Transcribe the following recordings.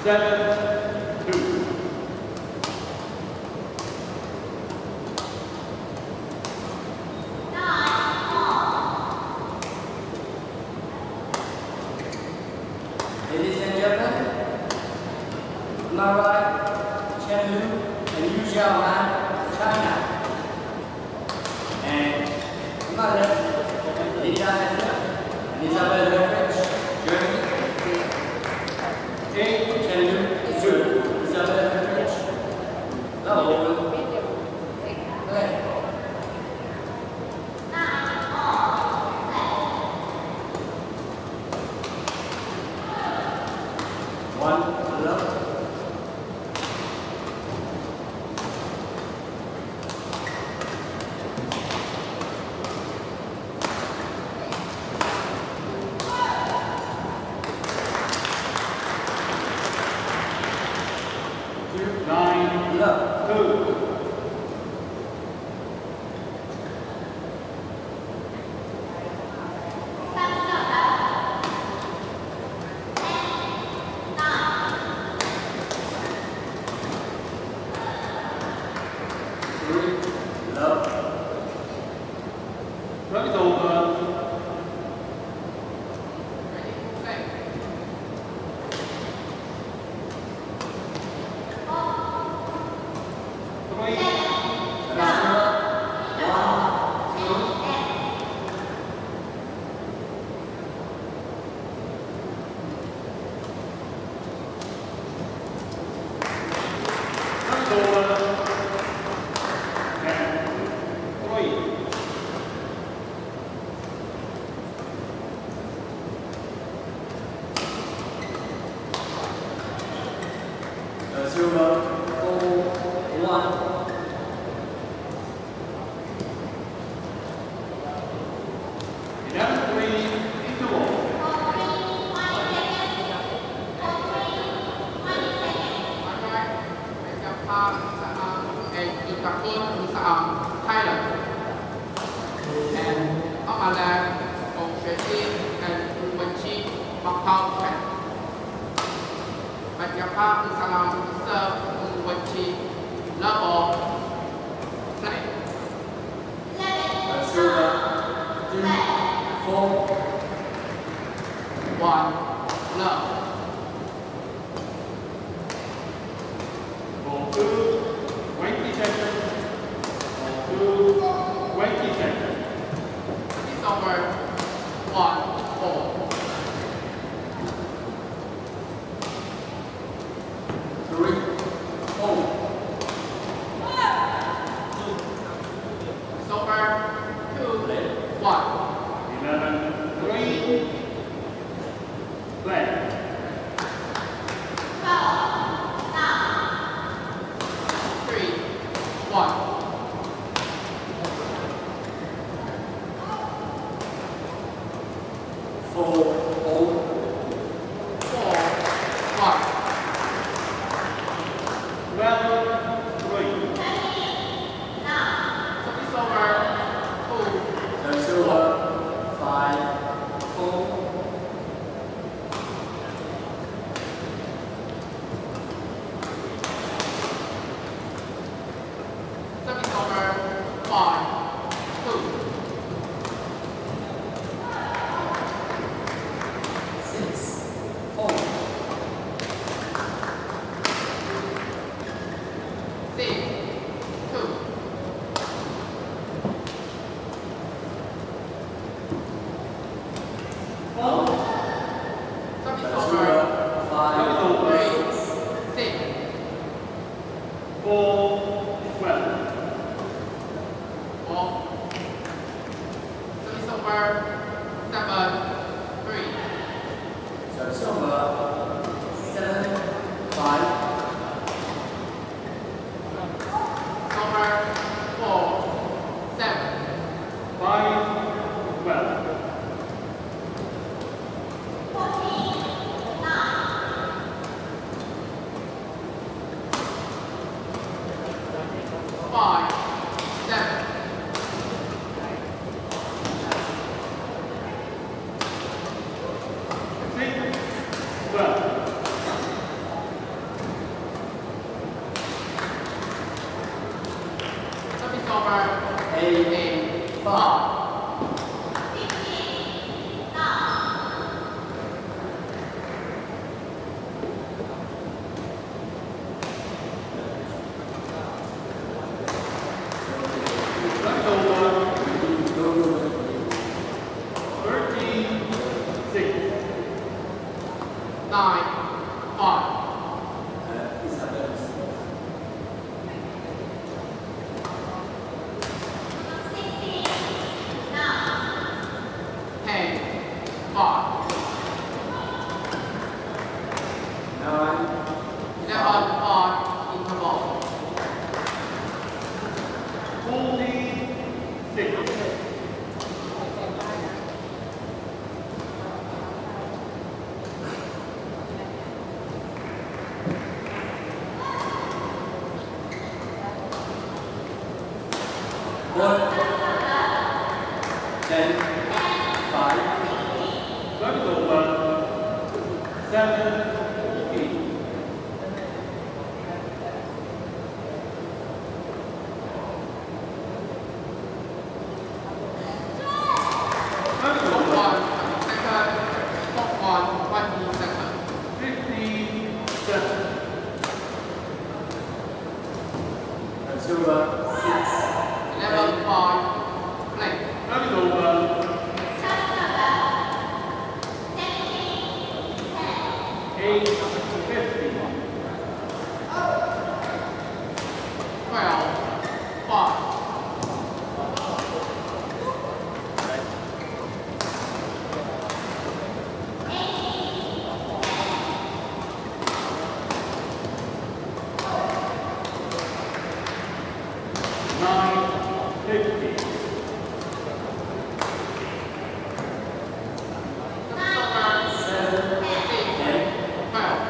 7-2. Ladies and gentlemen, on my right, Chen Lu and Yu Xiaohan, China. And on my left, Lisa Hessler and Isabel Herrich, Germany. Chen Lu is German, Isabel Herrich. Hello. Okay. One, love. Two, 9, Love. 2. Love. Run it over. Three. Silver, 4-1. Thailand. And on my left, Ong Xueqin and Wu Wenqi, Hong Kong. Bajapang Salam serve Wu Wenqi, love ball, play. Silver, 2-4. 1, love. Ball 2, 20 seconds. Ball 2, 20 seconds. It's over. 1-4. 3-4. It's over. 2-1. 11-3. Play. 3-1. 4-4. 4-1. 12-3. Service over. 2. Silver, 5-4. Service over. 5-2. 6-4. 6-2. Service over. 5-6. 6. 4-12. 4. Service over. 7-3. Silver, 7-5. Over. 4-7. 5-12. 5-7. 6 5. Isabel. 10, 5. 9. 11, 5, interval. 46. One. 10. 5. Service over. 7, 8. Service Top over. 1, 30 seconds. Top 1, 20 seconds. 57. Silver. 6. 11, 5, play. Service over. 8, 50. 12, 5. 9, 50. Silver, 6, 12.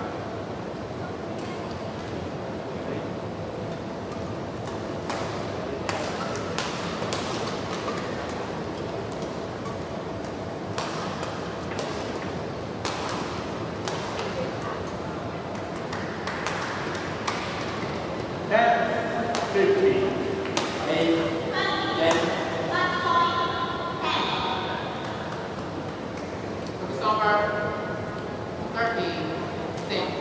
10, 50. 8. 10. Service over. 13, 6.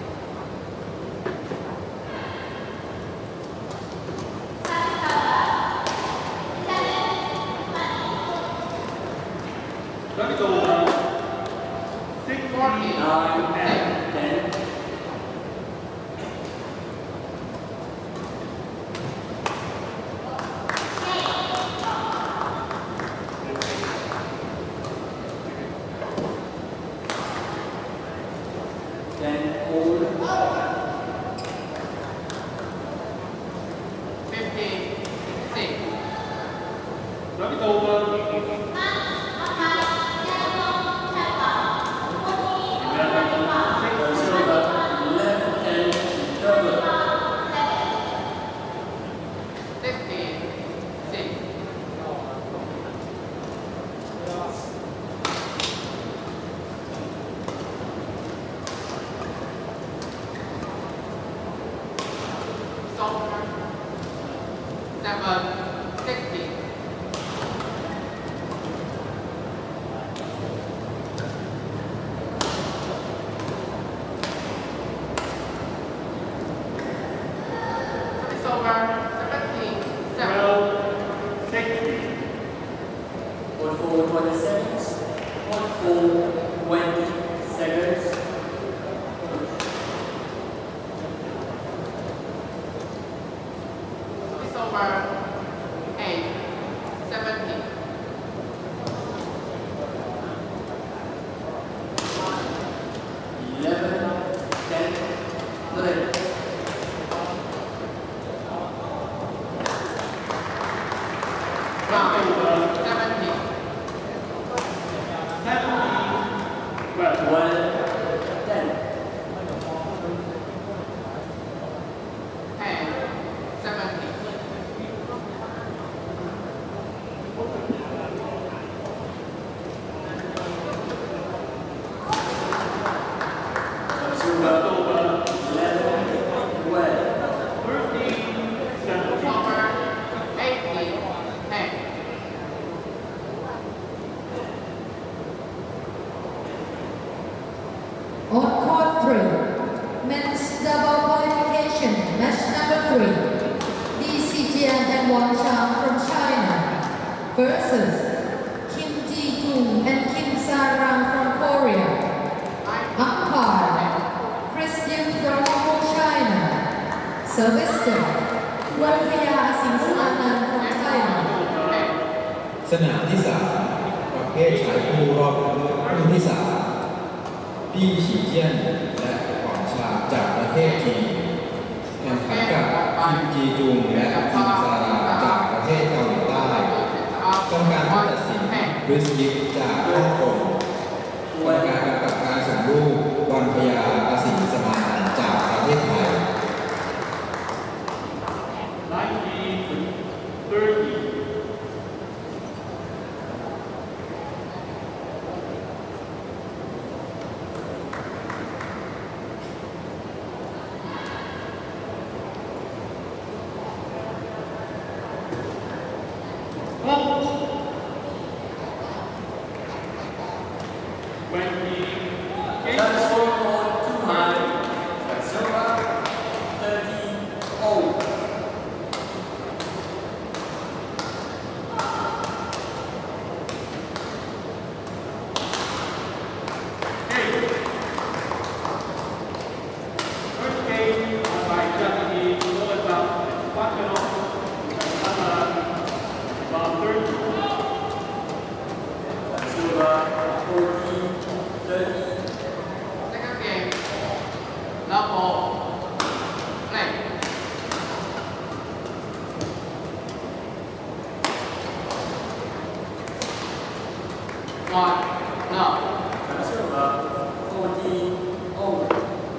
Service over. 16, 9. 10. 10. 10. 15, 6. Service over. 11, 6. Silver. 11. 10. Double. 16, 6. Silver. 7, 16. 17, 7. 12, 60. 4. 20 seconds. 4. 20 seconds. It's over. 8, 17. 11. 10. 3. 9, Over. 17. 12. 12. 10. 10, 17. Silver. Over. 11. 12. 13, 17. Over. 18, 10. On court 3, men's double qualification, match number 3, Li Xijian and Wang Chang from China versus Kim Ji-gung and Kim Sa-rang from Korea. Up Western, Wanpaya Singsanan from Thailand. สนามที่ 3 ประเภทชายคู่รอบคัดเลือกคู่ที่ 3 ปี้ฉีเจี้ยนและหวังชาจากประเทศจีนแข่งขันกับคิมจีจุงและคิมซาราจากประเทศเกาหลีใต้กรรมการผู้ตัดสินคริสยิปจากฮ่องกงกรรมการกำกับการส่งลูกวันพยาอสิงสมานจากประเทศไทย 1930. That's scoreboard too high. Silver 13-0. First game by Japanese Noeta Wakano, about 30. Silver 14-13. Second game, love ball, play. One, no. Silver 14-0.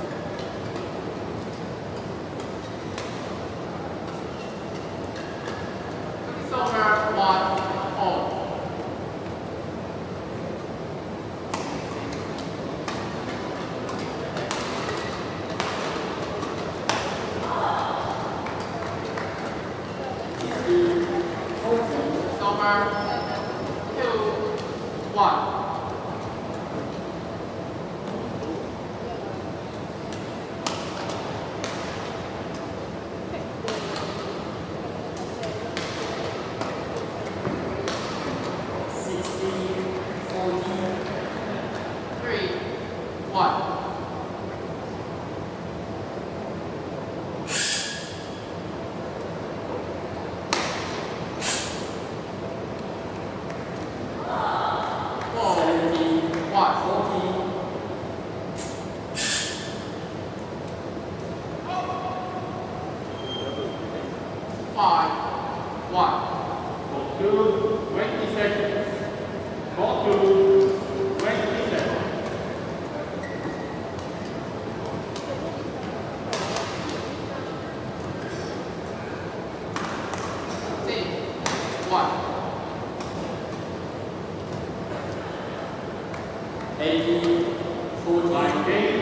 It's over 1-0. It's over 2-1. Three, one. Five, one. Ball 2, 20 seconds. Ball 2, 20 seconds. Six, one. 18-14. Line game,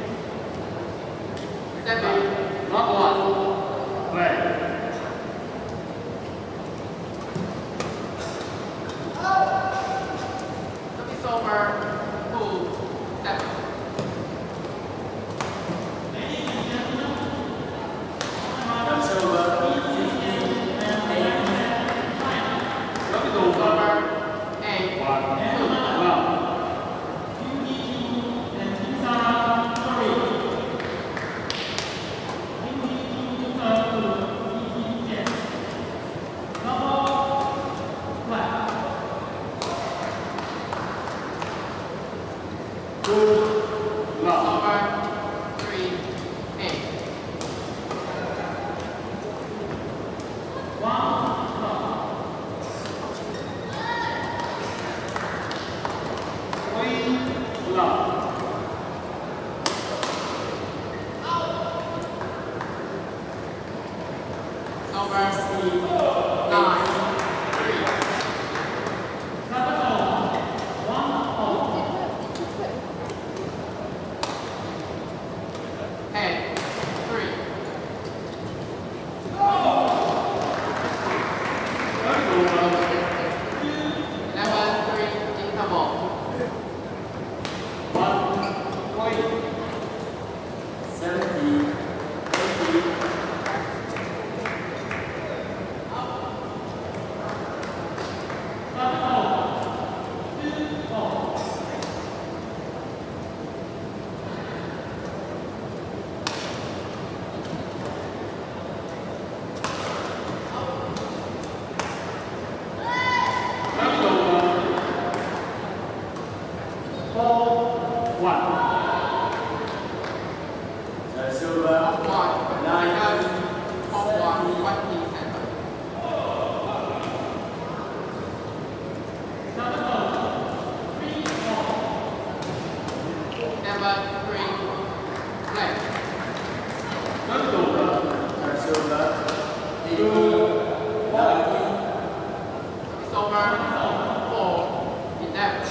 Seven, not one. Play. It's over 2-7. That's silver 15-8. What is It's over? over 8, 1, love. Good love. over 3, 8. Clean love. It's over 9, 3. 4-1. Silver, 9-1, 27. Number 3, left. Silver, 18, 19, It's over. 4-11.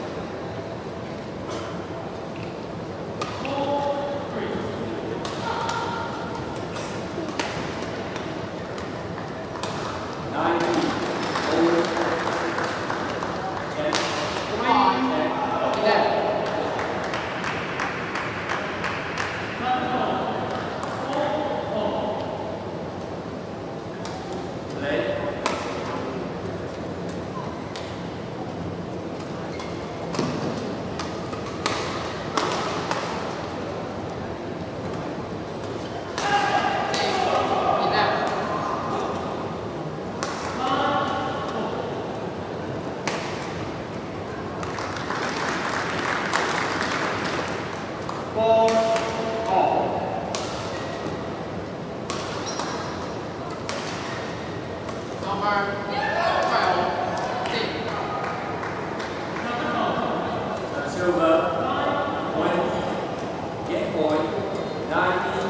Silver, 20, game point, 19,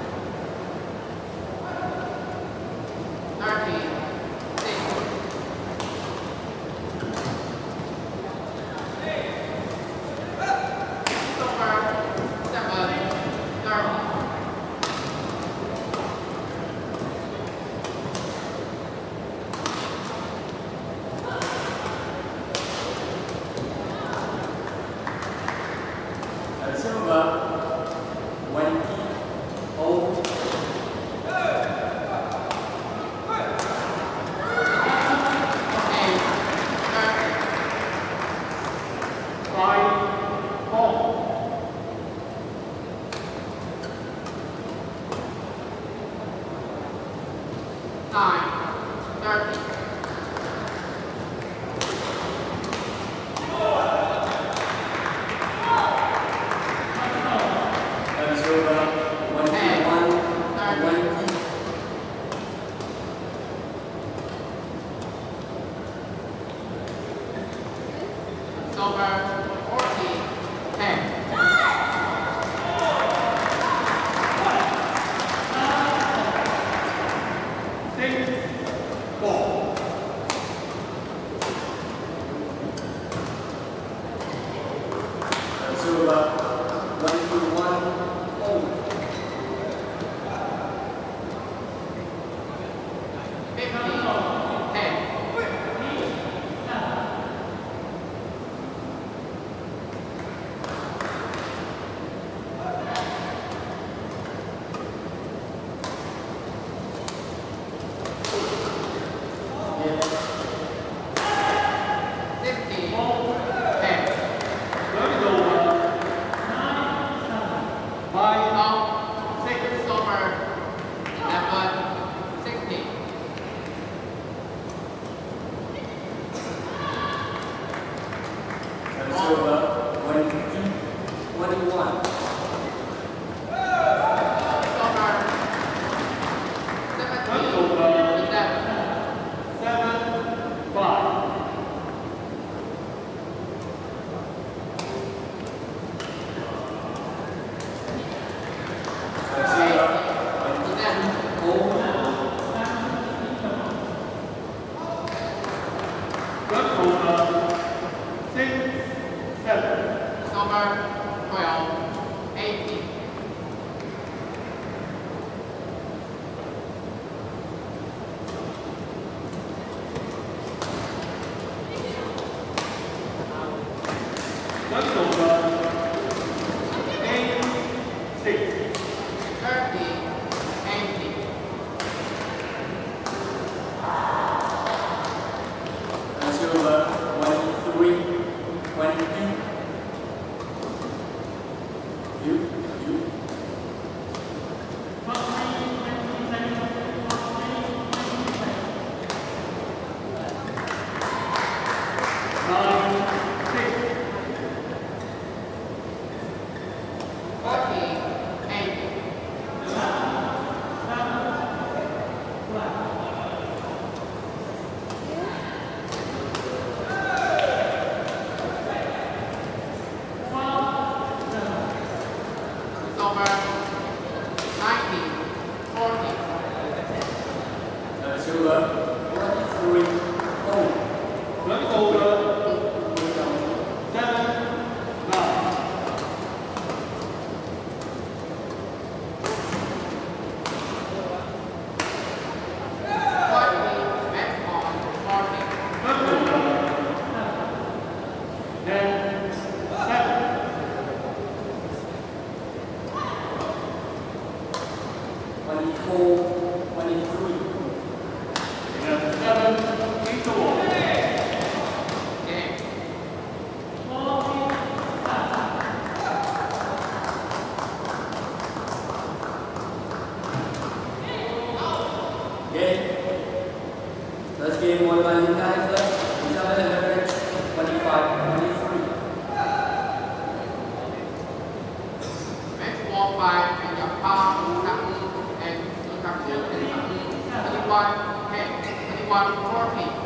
30. 9-6. over 19, 40. Silver 43. Oh. Run over 7, 9. White team back on 40. Run over 10, 7. 24, 23. 7, 3 to 1. Game. Game. First game won by United. Isabel Leverage 25-23. Match won by Japan, Samu, and Lukaku and Samu, 21, 10, 21, 40.